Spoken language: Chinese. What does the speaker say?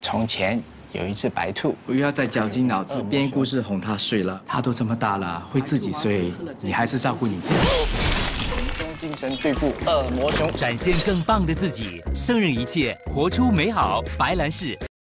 从前有一只白兔， 不要再绞尽脑汁编故事哄他睡了。他都这么大了，会自己睡，你还是照顾你自己。 集中精神对付恶魔熊， 展现更棒的自己，胜任一切，活出美好。白兰氏。